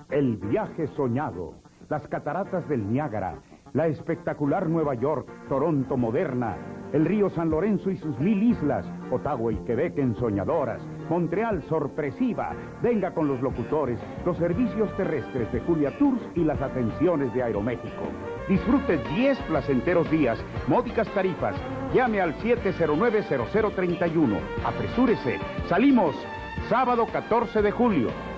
El viaje soñado, las cataratas del Niágara, la espectacular Nueva York, Toronto moderna, el río San Lorenzo y sus 1000 islas, Ottawa y Quebec ensoñadoras, Montreal sorpresiva. Venga con los locutores, los servicios terrestres de Julia Tours y las atenciones de Aeroméxico. Disfrute 10 placenteros días, módicas tarifas. Llame al 709-0031. Apresúrese. Salimos sábado 14 de julio.